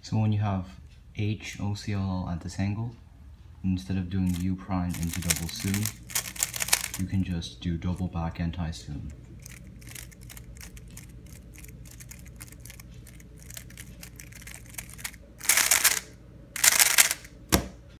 So when you have H OCLL at this angle, instead of doing U prime into double soon, you can just do double back anti-soon.